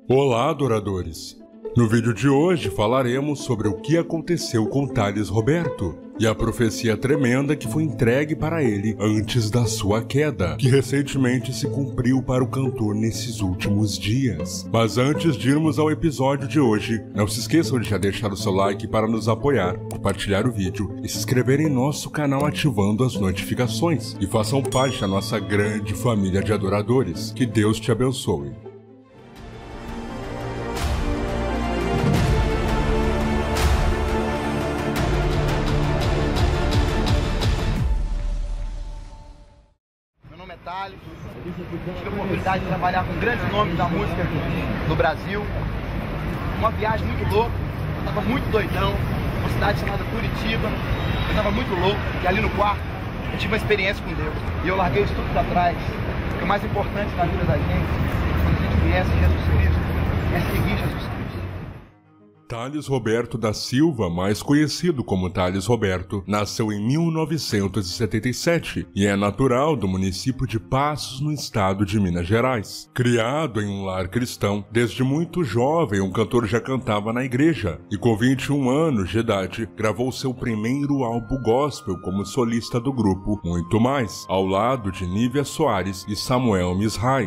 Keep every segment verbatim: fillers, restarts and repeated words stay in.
Olá, adoradores! No vídeo de hoje falaremos sobre o que aconteceu com Thales Roberto e a profecia tremenda que foi entregue para ele antes da sua queda, que recentemente se cumpriu para o cantor nesses últimos dias. Mas antes de irmos ao episódio de hoje, não se esqueçam de já deixar o seu like para nos apoiar, compartilhar o vídeo e se inscrever em nosso canal ativando as notificações e façam parte da nossa grande família de adoradores. Que Deus te abençoe. Tive a oportunidade de trabalhar com grandes nomes da música no Brasil. Uma viagem muito louca, eu tava muito doidão. Uma cidade chamada Curitiba, eu tava muito louco. E ali no quarto, eu tive uma experiência com Deus. E eu larguei isso tudo pra trás. Porque o mais importante na vida da gente, quando a gente conhece Jesus Cristo, é seguir Jesus Cristo. Thales Roberto da Silva, mais conhecido como Thales Roberto, nasceu em mil novecentos e setenta e sete e é natural do município de Passos, no estado de Minas Gerais. Criado em um lar cristão, desde muito jovem o cantor já cantava na igreja e com vinte e um anos de idade gravou seu primeiro álbum gospel como solista do grupo Muito Mais, ao lado de Nívia Soares e Samuel Misrai.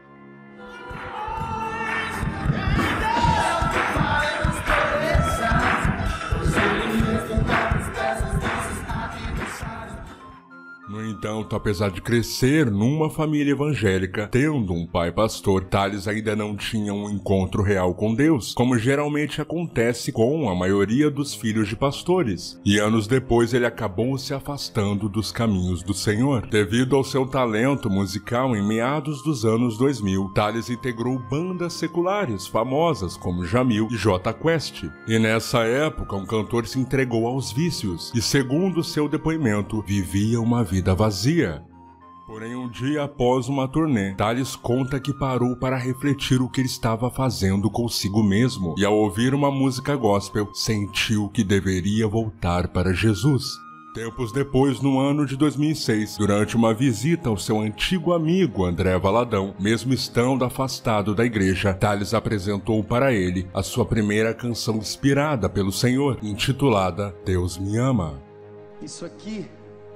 No entanto, apesar de crescer numa família evangélica, tendo um pai pastor, Thales ainda não tinha um encontro real com Deus, como geralmente acontece com a maioria dos filhos de pastores. E anos depois ele acabou se afastando dos caminhos do Senhor. Devido ao seu talento musical, em meados dos anos dois mil, Thales integrou bandas seculares famosas como Jamil e Jota Quest. E nessa época, um cantor se entregou aos vícios e, segundo seu depoimento, vivia uma vida vazia. Porém, um dia após uma turnê, Thales conta que parou para refletir o que ele estava fazendo consigo mesmo e, ao ouvir uma música gospel, sentiu que deveria voltar para Jesus. Tempos depois, no ano de dois mil e seis, durante uma visita ao seu antigo amigo André Valadão, mesmo estando afastado da igreja, Thales apresentou para ele a sua primeira canção inspirada pelo Senhor, intitulada Deus Me Ama. Isso aqui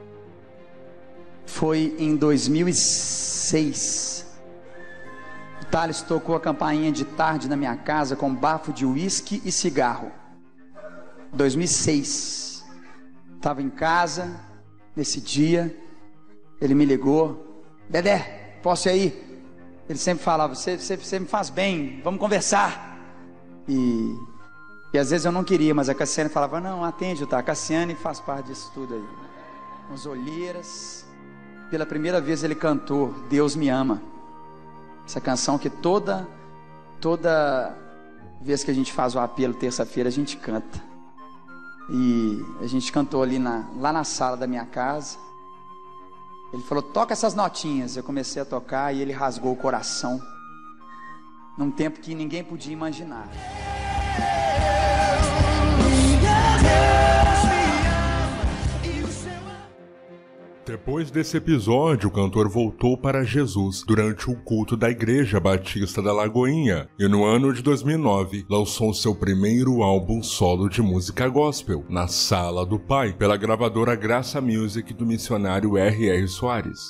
foi em dois mil e seis. O Thales tocou a campainha de tarde na minha casa com bafo de uísque e cigarro. dois mil e seis. Estava em casa nesse dia. Ele me ligou: Dedé, posso ir aí? Ele sempre falava: você, você, você me faz bem, vamos conversar. E, e às vezes eu não queria, mas a Cassiane falava: não, atende, tá? A Cassiane faz parte disso tudo aí. Uns olheiras. Pela primeira vez ele cantou Deus Me Ama. Essa canção que toda toda vez que a gente faz o apelo terça-feira a gente canta. E a gente cantou ali na, lá na sala da minha casa. Ele falou: toca essas notinhas. Eu comecei a tocar e ele rasgou o coração num tempo que ninguém podia imaginar. Depois desse episódio, o cantor voltou para Jesus durante o culto da Igreja Batista da Lagoinha e no ano de dois mil e nove lançou seu primeiro álbum solo de música gospel, Na Sala do Pai, pela gravadora Graça Music do missionário R R Soares.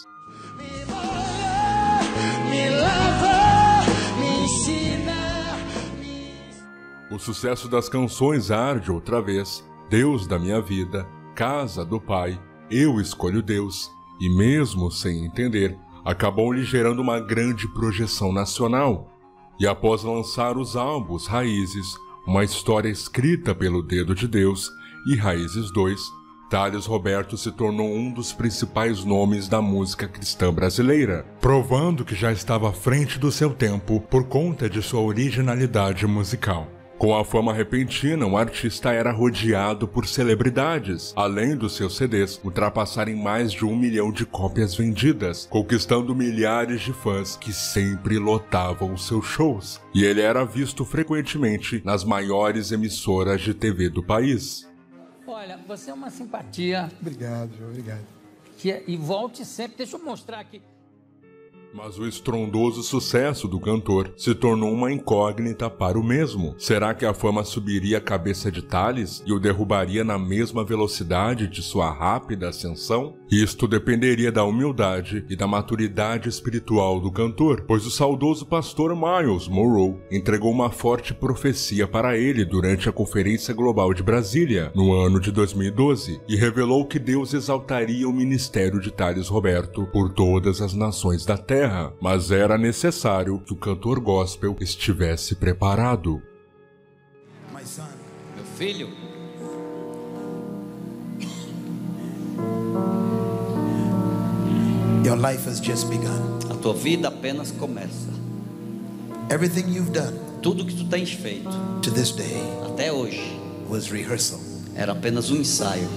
O sucesso das canções Arde Outra Vez, Deus da Minha Vida, Casa do Pai, Eu Escolho Deus, e mesmo sem entender, acabou lhe gerando uma grande projeção nacional. E após lançar os álbuns Raízes, Uma História Escrita pelo Dedo de Deus e Raízes dois, Thales Roberto se tornou um dos principais nomes da música cristã brasileira, provando que já estava à frente do seu tempo por conta de sua originalidade musical. Com a fama repentina, o artista era rodeado por celebridades, além dos seus C Ds ultrapassarem mais de um milhão de cópias vendidas, conquistando milhares de fãs que sempre lotavam seus shows. E ele era visto frequentemente nas maiores emissoras de T V do país. Olha, você é uma simpatia. Obrigado, João, obrigado. Que é, e volte sempre, deixa eu mostrar aqui. Mas o estrondoso sucesso do cantor se tornou uma incógnita para o mesmo. Será que a fama subiria a cabeça de Thales e o derrubaria na mesma velocidade de sua rápida ascensão? Isto dependeria da humildade e da maturidade espiritual do cantor, pois o saudoso pastor Myles Munroe entregou uma forte profecia para ele durante a Conferência Global de Brasília, no ano de dois mil e doze, e revelou que Deus exaltaria o ministério de Thales Roberto por todas as nações da terra. Mas era necessário que o cantor gospel estivesse preparado. Meu filho, your life has just begun. a tua vida apenas começa. Everything you've done Tudo que tu tens feito to this day até hoje was rehearsal. era apenas um ensaio.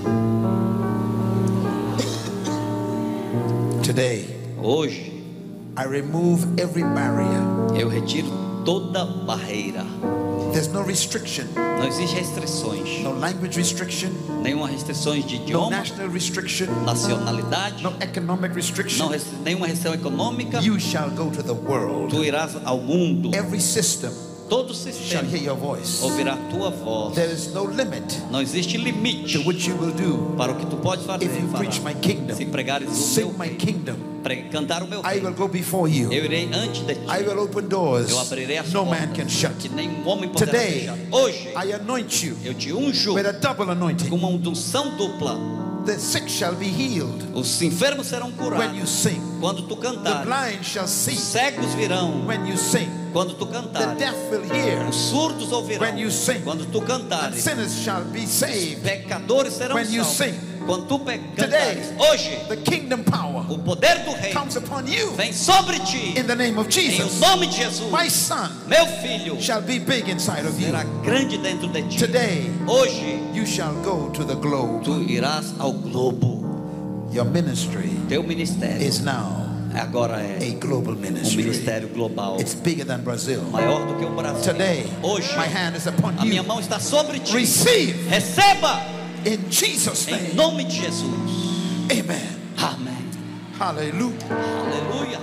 Today, Hoje I remove every barrier. eu retiro toda barreira. There's no restriction, Não existe restrições. no language restriction, Nenhuma restrições de no idioma, national restriction, nacionalidade, no economic não restriction. restri- nenhuma restrição econômica. You shall go to the world. Tu irás ao mundo. Every system Todo shall sistema hear your voice. ouvirá a tua voz. There is no limit Não existe limite to what you will do para o que tu podes fazer. if you fará. preach my kingdom, Se pregares o sing meu my reino, kingdom. pre- cantar o meu I will reino, go before you. eu irei antes de ti. I will open doors Eu abrirei as no portas man can shut. que nenhum homem poderá Today, fechar. Hoje I anoint you eu te unjo with a double com anointing. uma unção dupla. The sick shall be healed Os enfermos serão when curados you sing. quando tu The cantares. blind shall Os see cegos virão when you sing. quando tu The cantares. deaf will hear Os surdos ouvirão when you sing. quando tu And cantares. sinners shall be Os saved pecadores serão when you salvos sing. quando tu pe- Today, cantares. Hoje the kingdom power o poder do reino comes upon you vem sobre ti in the name of em o Jesus. nome de Jesus. My son Meu filho shall be big inside of you. será grande dentro de ti. Today, Hoje you shall go to the globe. tu irás ao globo. Your ministry Teu ministério is now agora é a global um ministry. ministério global, It's bigger than Brazil. maior do que o Brasil. Today, Hoje my hand is upon a minha you. mão está sobre ti. Receive Receba in Jesus' em name. nome de Jesus. Amen. Amém. Hallelujah. Aleluia.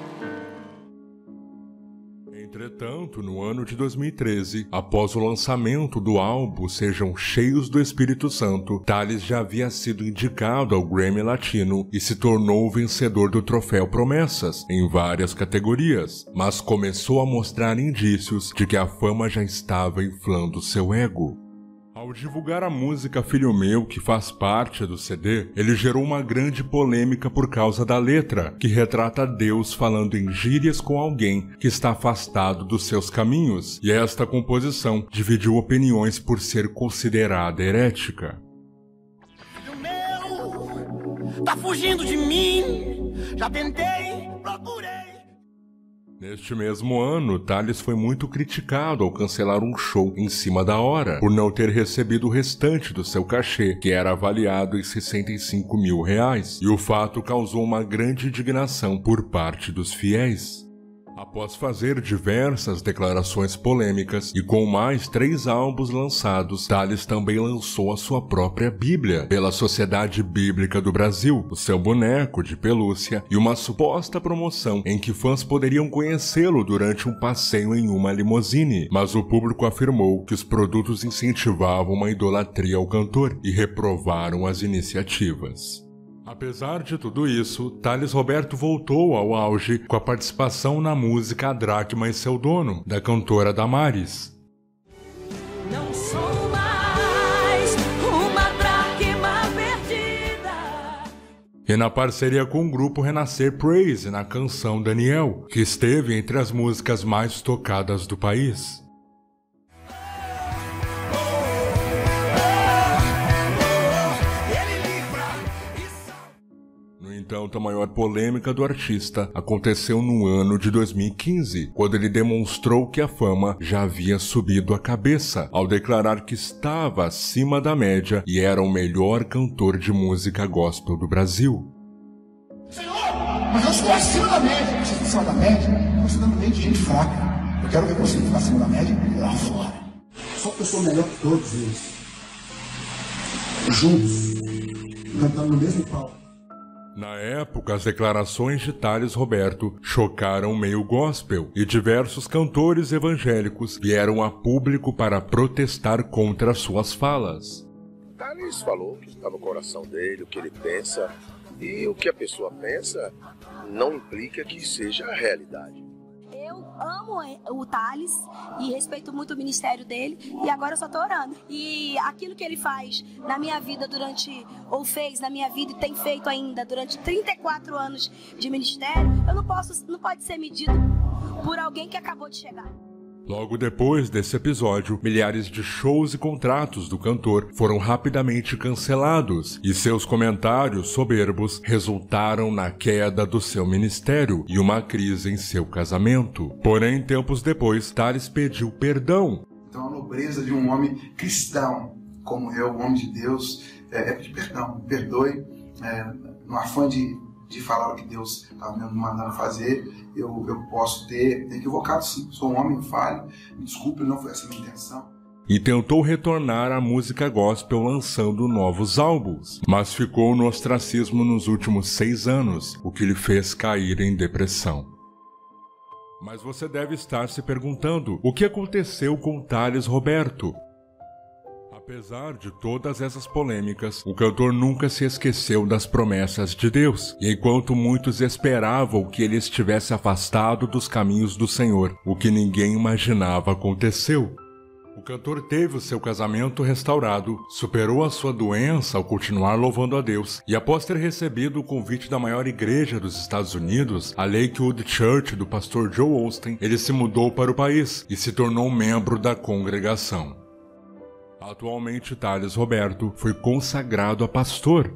Entretanto, no ano de dois mil e treze, após o lançamento do álbum Sejam Cheios do Espírito Santo, Thales já havia sido indicado ao Grammy Latino e se tornou o vencedor do troféu Promessas em várias categorias, mas começou a mostrar indícios de que a fama já estava inflando seu ego. Ao divulgar a música Filho Meu, que faz parte do C D, ele gerou uma grande polêmica por causa da letra, que retrata Deus falando em gírias com alguém que está afastado dos seus caminhos, e esta composição dividiu opiniões por ser considerada herética. Filho meu, tá fugindo de mim. Já tentei, procurei. Neste mesmo ano, Thales foi muito criticado ao cancelar um show em cima da hora, por não ter recebido o restante do seu cachê, que era avaliado em sessenta e cinco mil reais, e o fato causou uma grande indignação por parte dos fiéis. Após fazer diversas declarações polêmicas e com mais três álbuns lançados, Thales também lançou a sua própria Bíblia pela Sociedade Bíblica do Brasil, o seu boneco de pelúcia e uma suposta promoção em que fãs poderiam conhecê-lo durante um passeio em uma limusine, mas o público afirmou que os produtos incentivavam uma idolatria ao cantor e reprovaram as iniciativas. Apesar de tudo isso, Thales Roberto voltou ao auge com a participação na música A Dracma e Seu Dono, da cantora Damares. Não sou mais uma dracma perdida. E na parceria com o grupo Renascer Praise na canção Daniel, que esteve entre as músicas mais tocadas do país. No entanto, a maior polêmica do artista aconteceu no ano de dois mil e quinze, quando ele demonstrou que a fama já havia subido a cabeça, ao declarar que estava acima da média e era o melhor cantor de música gospel do Brasil. Senhor, mas eu estou acima da média. Você está acima da média? Você está no meio de gente fraca. Eu quero ver você ficar acima da média lá fora. Só que eu sou melhor que todos eles. Juntos, cantando no mesmo palco. Na época, as declarações de Thales Roberto chocaram o meio gospel e diversos cantores evangélicos vieram a público para protestar contra suas falas. Thales falou o que está no coração dele, o que ele pensa, e o que a pessoa pensa não implica que seja a realidade. Eu amo o Thales e respeito muito o ministério dele, e agora eu só tô orando. E aquilo que ele faz na minha vida durante, ou fez na minha vida e tem feito ainda durante trinta e quatro anos de ministério, eu não posso, não pode ser medido por alguém que acabou de chegar. Logo depois desse episódio, milhares de shows e contratos do cantor foram rapidamente cancelados e seus comentários soberbos resultaram na queda do seu ministério e uma crise em seu casamento. Porém, tempos depois, Thales pediu perdão. Então a nobreza de um homem cristão, como eu, um homem de Deus, é, é pedir perdão, me perdoe, é, no afã de, de falar o que Deus estava me mandando fazer. Eu, eu posso ter equivocado, sim. Sou um homem falho, me desculpe, não foi essa a minha intenção. E tentou retornar à música gospel lançando novos álbuns, mas ficou no ostracismo nos últimos seis anos, o que lhe fez cair em depressão. Mas você deve estar se perguntando, o que aconteceu com Thales Roberto? Apesar de todas essas polêmicas, o cantor nunca se esqueceu das promessas de Deus, e enquanto muitos esperavam que ele estivesse afastado dos caminhos do Senhor, o que ninguém imaginava aconteceu. O cantor teve o seu casamento restaurado, superou a sua doença ao continuar louvando a Deus, e após ter recebido o convite da maior igreja dos Estados Unidos, a Lakewood Church do pastor Joe Osteen, ele se mudou para o país e se tornou membro da congregação. Atualmente, Thales Roberto foi consagrado a pastor.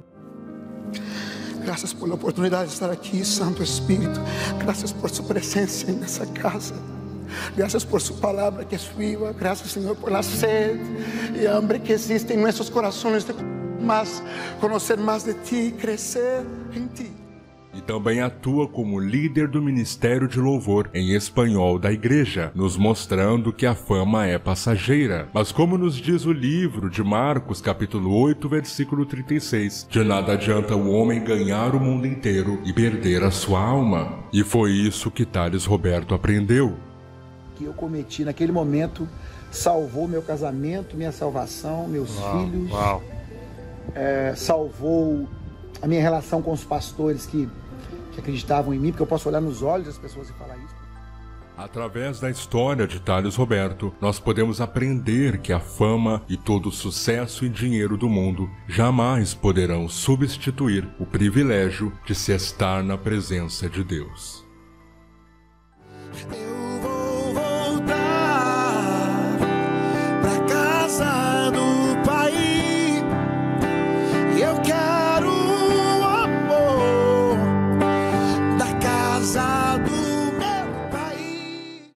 Graças por a oportunidade de estar aqui, Santo Espírito. Graças por sua presença nessa casa. Graças por sua palavra que é viva. Graças, Senhor, por la sed e hambre que existe em nossos corações de mais conhecer mais de Ti e crescer em Ti. E também atua como líder do Ministério de Louvor em espanhol da igreja, nos mostrando que a fama é passageira. Mas como nos diz o livro de Marcos, capítulo oito, versículo trinta e seis, de nada adianta o homem ganhar o mundo inteiro e perder a sua alma. E foi isso que Thales Roberto aprendeu. Que eu cometi naquele momento salvou meu casamento, minha salvação, meus uau, filhos, uau. É, salvou a minha relação com os pastores que que acreditavam em mim, porque eu posso olhar nos olhos das pessoas e falar isso. Através da história de Thales Roberto, nós podemos aprender que a fama e todo o sucesso e dinheiro do mundo jamais poderão substituir o privilégio de se estar na presença de Deus.